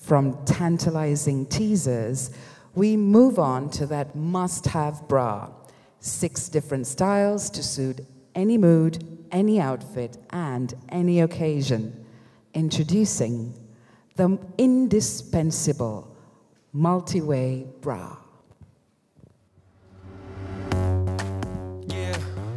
From tantalizing teasers, we move on to that must-have bra. 6 different styles to suit any mood, any outfit, and any occasion. Introducing the indispensable multi-way bra. Yeah.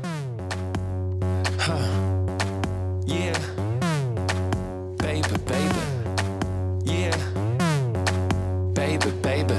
Huh. Yeah. Baby, baby. Yeah. Baby, baby.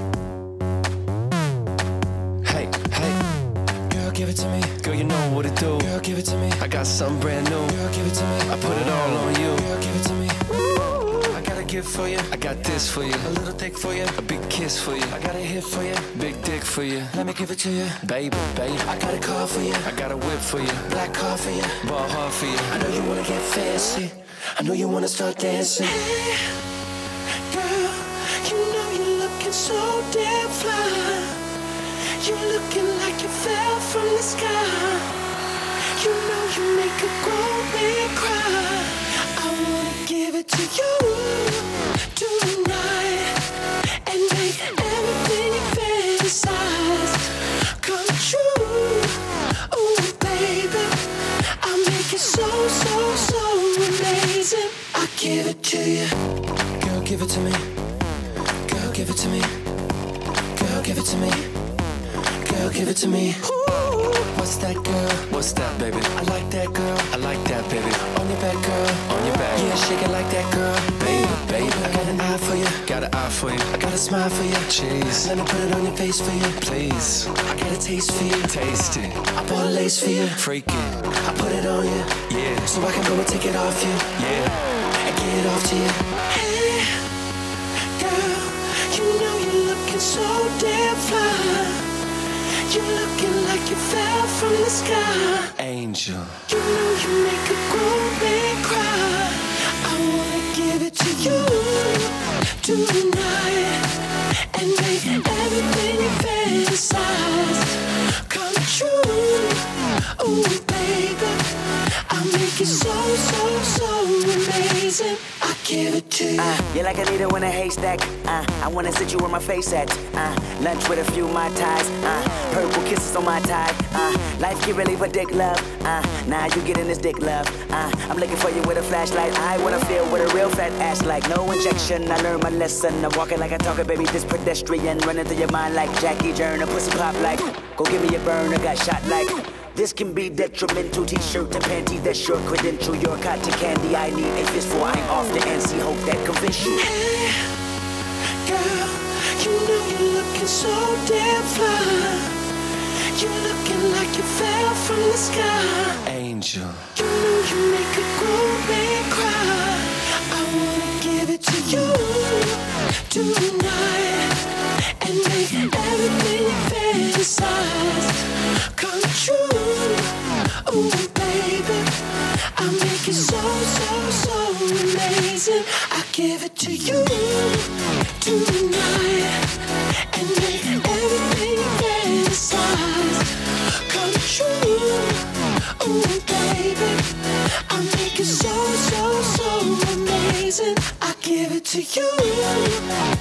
Hey, hey. Girl, give it to me. Girl, you know what to do. Girl, give it to me. I got something brand new. Girl, give it to me. I put it all on you. Girl, give it to me. I got a gift for you. I got this for you. A little dick for you. A big kiss for you. I got a hit for you. Big dick for you. Let me give it to you. Baby, baby. I got a car for you. I got a whip for you. Black car for you. Ball hard for you. I know you wanna get fancy. I know you wanna start dancing. Hey, girl, you know you're looking so damn fly. You're looking like you fell from the sky. You know you make a grown man cry. I wanna give it to you tonight and make everything you fantasize come true. Oh, baby, I'll make it so, so, so amazing. I give it to you. Girl, give it to me. Girl, give it to me. Girl, give it to me. Girl, give it to me. Ooh. What's that, girl? What's that, baby? I like that, girl. I like that, baby. On your back, girl. On your back. Yeah, shake it like that, girl. Baby, baby. I got an eye for you. Got an eye for you. I got a smile for you. Cheese. Let me put it on your face for you. Please. I got a taste for you. Taste it. I bought a lace for you. Freak it. I put it on you. Yeah. So I can go and take it off you. Yeah. And get it off to you. Hey, girl, you know you're looking so damn fly. You're looking like you fell from the sky. Angel. You know you make a grown man cry. I wanna give it to you tonight and make everything you fantasize come true. Oh, baby, I'll make it so, so, so amazing. I give it to you. You're like a needle in a haystack. I wanna sit you where my face at. Lunch with a few Mai Tais. Purple kisses on my tie. Life can really predict love. Now you getting this dick love. I'm looking for you with a flashlight. I wanna feel what a real fat ass like. No injection. I learned my lesson. I'm walking like I talk it, baby. This pedestrian running through your mind like Jackie Joyner. Pussy pop like. Go give me a burn. I got shot like. This can be detrimental. T-shirt and panty, that's your credential. Your cotton candy, I need a fist for. I'm off the NC, hope that convince you. Hey, girl, you know you're looking so damn fly. You're looking like you fell from the sky. Angel. You know you make a grown man cry. I wanna give it to you tonight and make everything you fantasize come true. Oh, baby, I'll make it so, so, so amazing. I give it to you tonight and make everything you fantasize come true. Oh, baby, I'll make it so, so, so amazing. I give it to you.